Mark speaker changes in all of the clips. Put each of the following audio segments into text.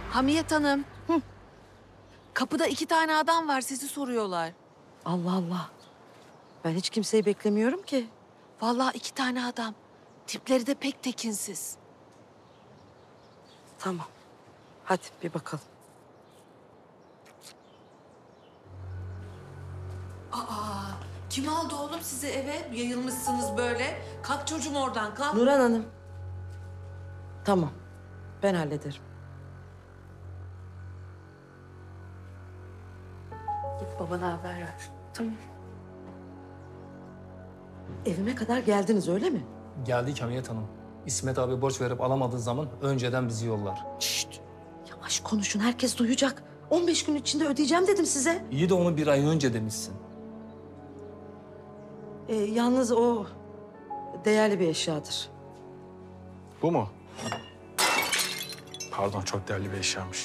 Speaker 1: Hamiyet Hanım. Kapıda 2 tane adam var, sizi soruyorlar.
Speaker 2: Allah Allah. Ben hiç kimseyi beklemiyorum ki.
Speaker 1: Vallahi 2 tane adam. Tipleri de pek tekinsiz.
Speaker 2: Tamam. Hadi bir bakalım.
Speaker 1: Kim aldı oğlum sizi eve? Yayılmışsınız böyle. Kalk çocuğum oradan, kalk.
Speaker 2: Nurhan Hanım. Tamam. Ben hallederim.
Speaker 1: Git babana haber ver.
Speaker 2: Tamam. Evime kadar geldiniz öyle mi?
Speaker 3: Geldik Hamiyet Hanım. İsmet abi borç verip alamadığı zaman önceden bizi yollar.
Speaker 2: Şşt. Yavaş konuşun. Herkes duyacak. 15 gün içinde ödeyeceğim dedim size.
Speaker 3: İyi de onu bir ay önce demişsin.
Speaker 2: Yalnız o değerli bir eşyadır.
Speaker 4: Bu mu? Pardon, çok değerli bir eşyamış.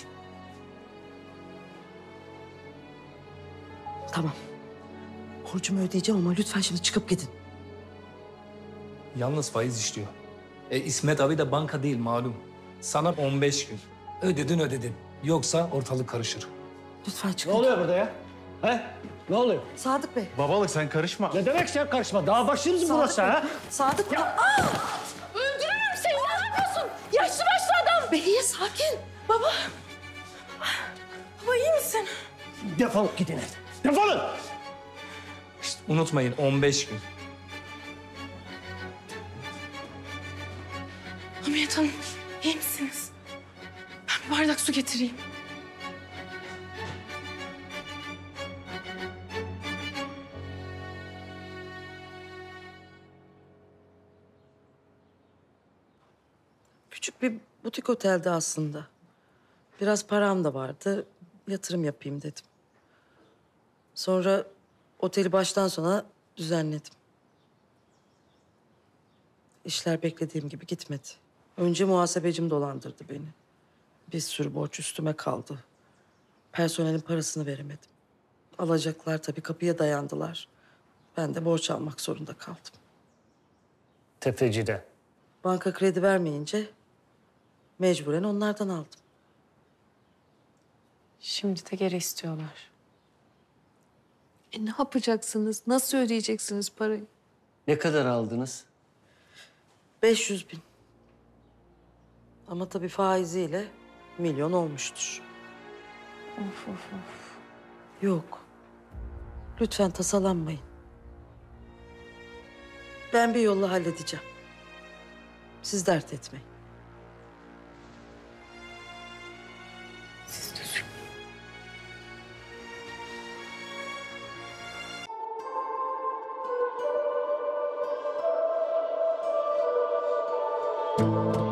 Speaker 2: Tamam. Borcumu ödeyeceğim ama lütfen şimdi çıkıp gidin.
Speaker 3: Yalnız faiz işliyor. İsmet abi de banka değil malum. Sana 15 gün. Ödedin. Yoksa ortalık karışır.
Speaker 2: Lütfen
Speaker 5: Ne
Speaker 2: çıkın.
Speaker 5: oluyor burada ya? He? Ne oluyor?
Speaker 2: Sadık Bey.
Speaker 4: Babalık sen karışma.
Speaker 5: Ne demek sen karışma? Dağ başınız mı burası ha?
Speaker 2: Sadık Bey.
Speaker 6: Öldürürüm seni. Ne yapıyorsun? Yaşlı başlı adam.
Speaker 2: Behiye sakin. Baba.
Speaker 6: Baba iyi misin?
Speaker 5: Defolup gidin evden. Defolun!
Speaker 3: İşte unutmayın 15 gün.
Speaker 6: Hamiyet Hanım iyi misiniz? Ben bir bardak su getireyim.
Speaker 2: Küçük bir butik otelde aslında. Biraz param da vardı. Yatırım yapayım dedim. Sonra oteli baştan sona düzenledim. İşler beklediğim gibi gitmedi. Önce muhasebecim dolandırdı beni. Bir sürü borç üstüme kaldı. Personelin parasını veremedim. Alacaklar tabii kapıya dayandılar. Ben de borç almak zorunda kaldım.
Speaker 5: Tefecide.
Speaker 2: Banka kredi vermeyince mecburen onlardan aldım.
Speaker 6: Şimdi de geri istiyorlar.
Speaker 1: Ne yapacaksınız? Nasıl ödeyeceksiniz parayı?
Speaker 7: Ne kadar aldınız?
Speaker 2: 500 bin. Ama tabii faiziyle milyon olmuştur.
Speaker 6: Of of of.
Speaker 2: Yok. Lütfen tasalanmayın. Ben bir yolla halledeceğim. Siz dert etmeyin.
Speaker 6: Siz de
Speaker 2: Tamam.